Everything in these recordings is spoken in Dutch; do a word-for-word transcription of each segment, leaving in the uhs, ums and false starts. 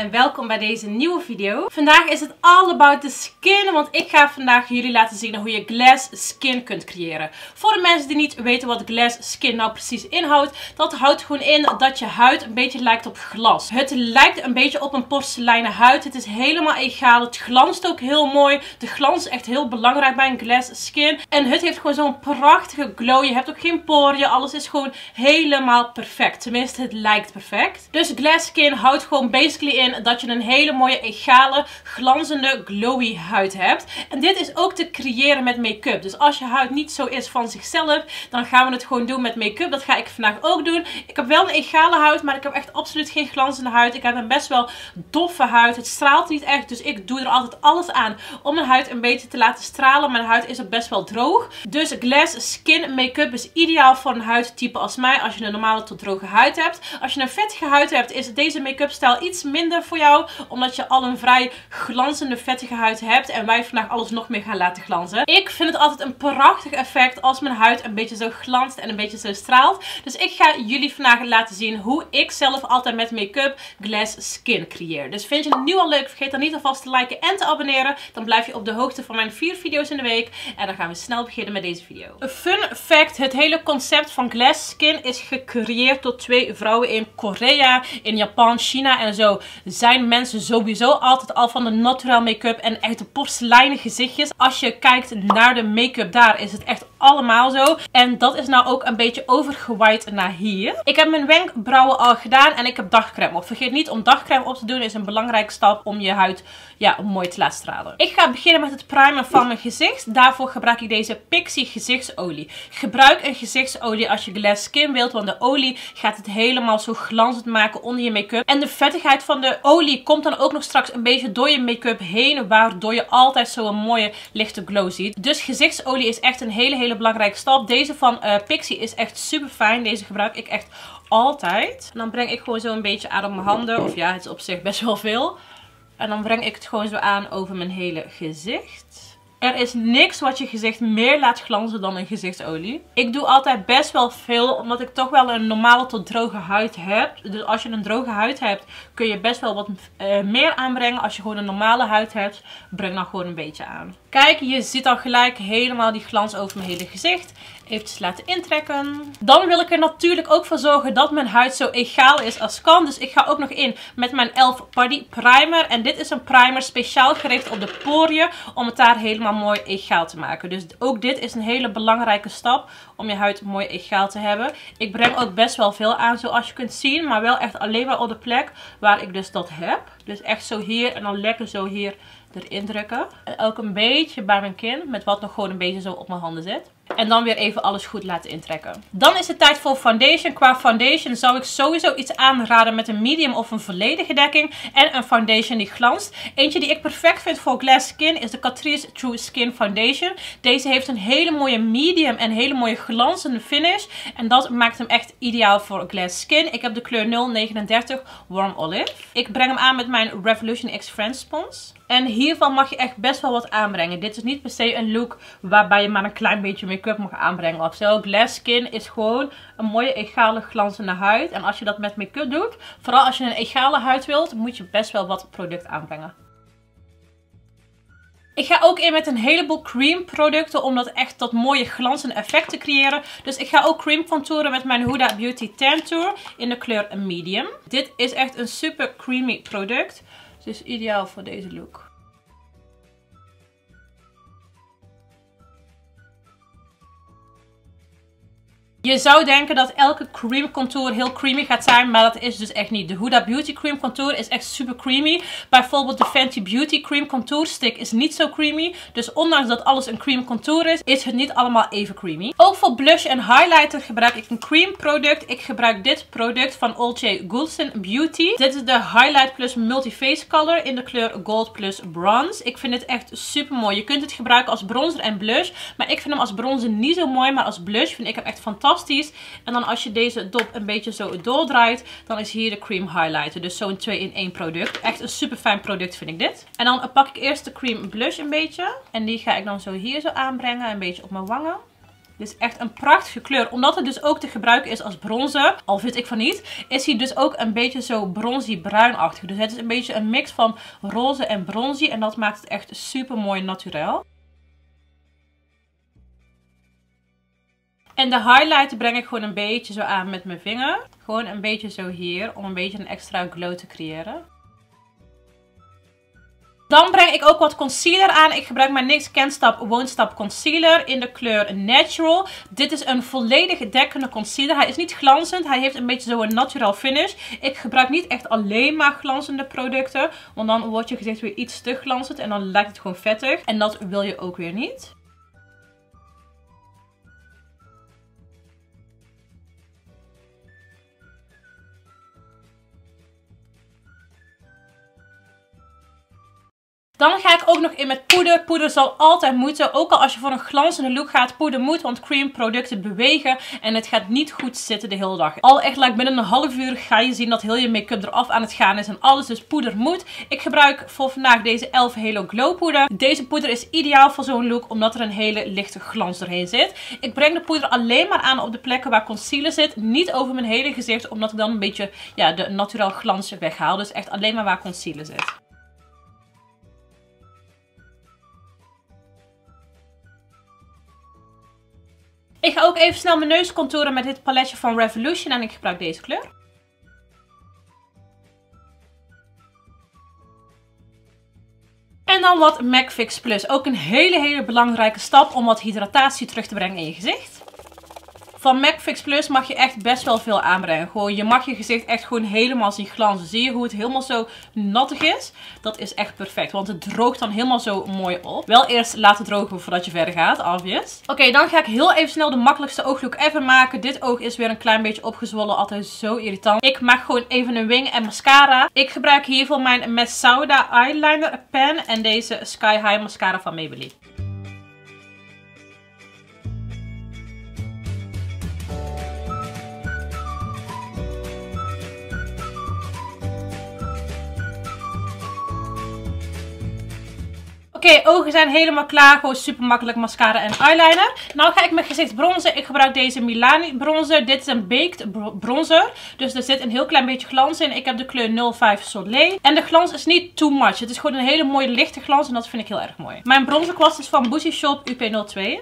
en welkom bij deze nieuwe video. Vandaag is het all about the skin, want ik ga vandaag jullie laten zien hoe je glass skin kunt creëren. Voor de mensen die niet weten wat glass skin nou precies inhoudt, dat houdt gewoon in dat je huid een beetje lijkt op glas. Het lijkt een beetje op een porseleinen huid. Het is helemaal egaal. Het glanst ook heel mooi. De glans is echt heel belangrijk bij een glass skin. En het heeft gewoon zo'n prachtige glow. Je hebt ook geen poriën. Alles is gewoon helemaal perfect. Tenminste, het lijkt perfect. Dus glass skin houdt gewoon basically in dat je een hele mooie, egale, glanzende, glowy huid hebt. En dit is ook te creëren met make-up. Dus als je huid niet zo is van zichzelf, dan gaan we het gewoon doen met make-up. Dat ga ik vandaag ook doen. Ik heb wel een egale huid, maar ik heb echt absoluut geen glanzende huid. Ik heb een best wel doffe huid. Het straalt niet echt, dus ik doe er altijd alles aan om mijn huid een beetje te laten stralen. Mijn huid is ook best wel droog. Dus glass skin make-up is ideaal voor een huidtype als mij, als je een normale tot droge huid hebt. Als je een vettige huid hebt, is deze make-up stijl iets minder voor jou, omdat je al een vrij glanzende, vettige huid hebt en wij vandaag alles nog meer gaan laten glanzen. Ik vind het altijd een prachtig effect als mijn huid een beetje zo glanst en een beetje zo straalt. Dus ik ga jullie vandaag laten zien hoe ik zelf altijd met make-up glass skin creëer. Dus vind je het nu al leuk, vergeet dan niet alvast te liken en te abonneren. Dan blijf je op de hoogte van mijn vier video's in de week. En dan gaan we snel beginnen met deze video. Een fun fact, het hele concept van glass skin is gecreëerd door twee vrouwen in Korea, in Japan, China en zo. Zijn mensen sowieso altijd al van de natural make-up en echt de porseleinen gezichtjes. Als je kijkt naar de make-up daar, is het echt allemaal zo. En dat is nou ook een beetje overgewaaid naar hier. Ik heb mijn wenkbrauwen al gedaan en ik heb dagcrème op. Vergeet niet om dagcrème op te doen, is een belangrijke stap om je huid ja, mooi te laten stralen. Ik ga beginnen met het primen van mijn gezicht. Daarvoor gebruik ik deze Pixi gezichtsolie. Gebruik een gezichtsolie als je glass skin wilt, want de olie gaat het helemaal zo glanzend maken onder je make-up. En de vettigheid van de olie komt dan ook nog straks een beetje door je make-up heen, waardoor je altijd zo'n mooie lichte glow ziet. Dus gezichtsolie is echt een hele hele belangrijke stap. Deze van uh, Pixi is echt super fijn. Deze gebruik ik echt altijd. En dan breng ik gewoon zo een beetje aan op mijn handen. Of ja, het is op zich best wel veel. En dan breng ik het gewoon zo aan over mijn hele gezicht. Er is niks wat je gezicht meer laat glanzen dan een gezichtsolie. Ik doe altijd best wel veel, omdat ik toch wel een normale tot droge huid heb. Dus als je een droge huid hebt, kun je best wel wat uh, meer aanbrengen. Als je gewoon een normale huid hebt, breng dan gewoon een beetje aan. Kijk, je ziet al gelijk helemaal die glans over mijn hele gezicht. Even laten intrekken. Dan wil ik er natuurlijk ook voor zorgen dat mijn huid zo egaal is als kan. Dus ik ga ook nog in met mijn e l f Body Primer. En dit is een primer speciaal gericht op de poriën, om het daar helemaal mooi egaal te maken. Dus ook dit is een hele belangrijke stap om je huid mooi egaal te hebben. Ik breng ook best wel veel aan, zoals je kunt zien. Maar wel echt alleen maar op de plek waar ik dus dat heb. Dus echt zo hier en dan lekker zo hier erin drukken. En ook een beetje bij mijn kin, met wat nog gewoon een beetje zo op mijn handen zit. En dan weer even alles goed laten intrekken. Dan is het tijd voor foundation. Qua foundation zou ik sowieso iets aanraden met een medium of een volledige dekking. En een foundation die glanst. Eentje die ik perfect vind voor glass skin is de Catrice True Skin Foundation. Deze heeft een hele mooie medium en hele mooie glanzende finish. En dat maakt hem echt ideaal voor glass skin. Ik heb de kleur nul negenendertig Warm Olive. Ik breng hem aan met mijn Revolution X Friend Spons. En hiervan mag je echt best wel wat aanbrengen. Dit is niet per se een look waarbij je maar een klein beetje make-up mag aanbrengen of zo. Glass skin is gewoon een mooie egale glanzende huid. En als je dat met make-up doet, vooral als je een egale huid wilt, moet je best wel wat product aanbrengen. Ik ga ook in met een heleboel cream producten om dat echt dat mooie glanzende effect te creëren. Dus ik ga ook cream contouren met mijn Huda Beauty Tan Tour in de kleur medium. Dit is echt een super creamy product. Dus ideaal voor deze look. Je zou denken dat elke cream contour heel creamy gaat zijn, maar dat is dus echt niet. De Huda Beauty Cream Contour is echt super creamy. Bijvoorbeeld de Fenty Beauty Cream Contour Stick is niet zo creamy. Dus ondanks dat alles een cream contour is, is het niet allemaal even creamy. Ook voor blush en highlighter gebruik ik een cream product. Ik gebruik dit product van Olcay Goulson Beauty. Dit is de Highlight Plus Multi-Face Color in de kleur Gold Plus Bronze. Ik vind dit echt super mooi. Je kunt het gebruiken als bronzer en blush. Maar ik vind hem als bronzer niet zo mooi, maar als blush vind ik hem echt fantastisch. En dan als je deze dop een beetje zo doordraait, dan is hier de cream highlighter. Dus zo'n twee in één product. Echt een super fijn product vind ik dit. En dan pak ik eerst de cream blush een beetje. En die ga ik dan zo hier zo aanbrengen. Een beetje op mijn wangen. Dit is echt een prachtige kleur. Omdat het dus ook te gebruiken is als bronzer, al vind ik van niet, is hij dus ook een beetje zo bronzy bruinachtig. Dus het is een beetje een mix van roze en bronzy. En dat maakt het echt super mooi naturel. En de highlighter breng ik gewoon een beetje zo aan met mijn vinger. Gewoon een beetje zo hier, om een beetje een extra glow te creëren. Dan breng ik ook wat concealer aan. Ik gebruik mijn N Y X Can't Stop Won't Stop Concealer in de kleur Natural. Dit is een volledig dekkende concealer. Hij is niet glanzend. Hij heeft een beetje zo een natural finish. Ik gebruik niet echt alleen maar glanzende producten. Want dan wordt je gezicht weer iets te glanzend. En dan lijkt het gewoon vettig. En dat wil je ook weer niet. Dan ga ik ook nog in met poeder. Poeder zal altijd moeten. Ook al als je voor een glanzende look gaat, poeder moet. Want cream producten bewegen. En het gaat niet goed zitten de hele dag. Al echt like binnen een half uur ga je zien dat heel je make-up eraf aan het gaan is. En alles. Dus poeder moet. Ik gebruik voor vandaag deze e l f Halo Glow poeder. Deze poeder is ideaal voor zo'n look. Omdat er een hele lichte glans doorheen zit. Ik breng de poeder alleen maar aan op de plekken waar concealer zit. Niet over mijn hele gezicht. Omdat ik dan een beetje ja, de naturel glans weghaal. Dus echt alleen maar waar concealer zit. Ik ga ook even snel mijn neus contouren met dit paletje van Revolution en ik gebruik deze kleur. En dan wat MAC Fix Plus. Ook een hele hele belangrijke stap om wat hydratatie terug te brengen in je gezicht. Van MAC Fix Plus mag je echt best wel veel aanbrengen. Gewoon, je mag je gezicht echt gewoon helemaal zien glanzen. Zie je hoe het helemaal zo nattig is? Dat is echt perfect. Want het droogt dan helemaal zo mooi op. Wel eerst laten drogen voordat je verder gaat, obvious. Oké, okay, dan ga ik heel even snel de makkelijkste ooglook even maken. Dit oog is weer een klein beetje opgezwollen. Altijd zo irritant. Ik maak gewoon even een wing en mascara. Ik gebruik hiervoor mijn Messauda Eyeliner Pen. En deze Sky High Mascara van Maybelline. Oké, okay, ogen zijn helemaal klaar. Gewoon super makkelijk mascara en eyeliner. Nou ga ik mijn gezicht bronzen. Ik gebruik deze Milani bronzer. Dit is een baked bronzer. Dus er zit een heel klein beetje glans in. Ik heb de kleur nul vijf Soleil. En de glans is niet too much. Het is gewoon een hele mooie lichte glans. En dat vind ik heel erg mooi. Mijn bronzerkwast is van Boosie Shop U P nul twee.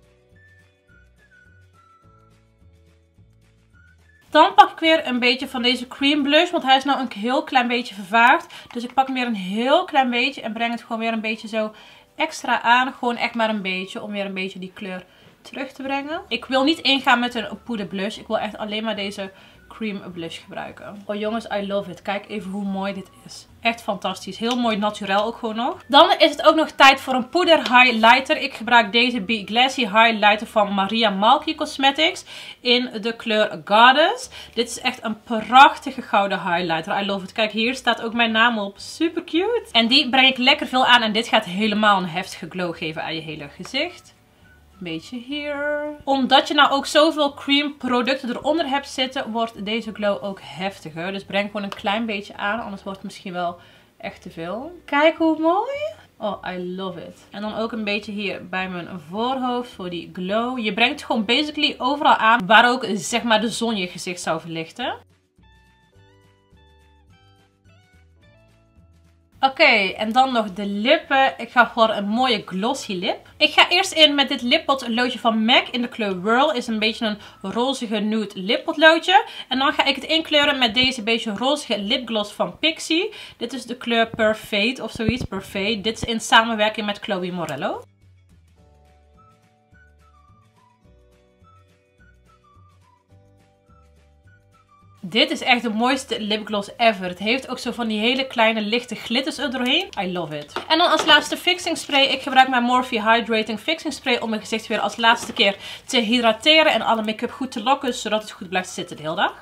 Dan pak ik weer een beetje van deze cream blush. Want hij is nou een heel klein beetje vervaagd. Dus ik pak hem weer een heel klein beetje. En breng het gewoon weer een beetje zo extra aan. Gewoon echt maar een beetje. Om weer een beetje die kleur terug te brengen. Ik wil niet ingaan met een poeder blush. Ik wil echt alleen maar deze cream blush gebruiken. Oh jongens, I love it. Kijk even hoe mooi dit is. Echt fantastisch. Heel mooi naturel ook gewoon nog. Dan is het ook nog tijd voor een poeder highlighter. Ik gebruik deze Be Glassy highlighter van Maria Malky Cosmetics. In de kleur Goddess. Dit is echt een prachtige gouden highlighter. I love it. Kijk, hier staat ook mijn naam op. Super cute. En die breng ik lekker veel aan. En dit gaat helemaal een heftige glow geven aan je hele gezicht. Een beetje hier. Omdat je nou ook zoveel cream producten eronder hebt zitten, wordt deze glow ook heftiger. Dus breng gewoon een klein beetje aan, anders wordt het misschien wel echt te veel. Kijk hoe mooi. Oh, I love it. En dan ook een beetje hier bij mijn voorhoofd voor die glow. Je brengt het gewoon basically overal aan waar ook zeg maar de zon je gezicht zou verlichten. Oké, okay, en dan nog de lippen. Ik ga voor een mooie glossy lip. Ik ga eerst in met dit lippotloodje van MAC in de kleur Whirl. Is een beetje een rozige nude lippotloodje. En dan ga ik het inkleuren met deze beetje rozige lipgloss van Pixi. Dit is de kleur Perfect of zoiets. Perfect. Dit is in samenwerking met Chloe Morello. Dit is echt de mooiste lipgloss ever. Het heeft ook zo van die hele kleine lichte glitters er doorheen. I love it. En dan als laatste fixing spray. Ik gebruik mijn Morphe Hydrating Fixing Spray om mijn gezicht weer als laatste keer te hydrateren. En alle make-up goed te lokken, zodat het goed blijft zitten de hele dag.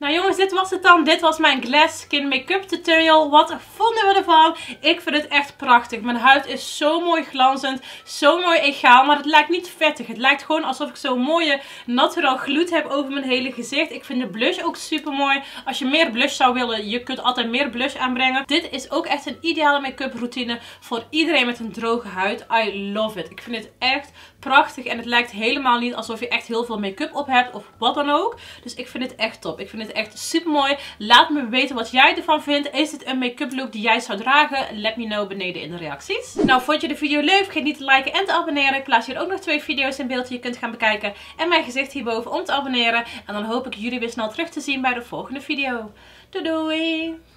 Nou jongens, dit was het dan. Dit was mijn Glass Skin Make-up tutorial. Wat vonden we ervan? Ik vind het echt prachtig. Mijn huid is zo mooi glanzend. Zo mooi egaal. Maar het lijkt niet vettig. Het lijkt gewoon alsof ik zo'n mooie natural gloed heb over mijn hele gezicht. Ik vind de blush ook super mooi. Als je meer blush zou willen, je kunt altijd meer blush aanbrengen. Dit is ook echt een ideale make-up routine voor iedereen met een droge huid. I love it. Ik vind het echt prachtig. En het lijkt helemaal niet alsof je echt heel veel make-up op hebt. Of wat dan ook. Dus ik vind het echt top. Ik vind het echt super mooi. Laat me weten wat jij ervan vindt. Is dit een make-up look die jij zou dragen? Let me know beneden in de reacties. Nou, vond je de video leuk? Vergeet niet te liken en te abonneren. Ik plaats hier ook nog twee video's in beeld die je kunt gaan bekijken. En mijn gezicht hierboven om te abonneren. En dan hoop ik jullie weer snel terug te zien bij de volgende video. Doei doei!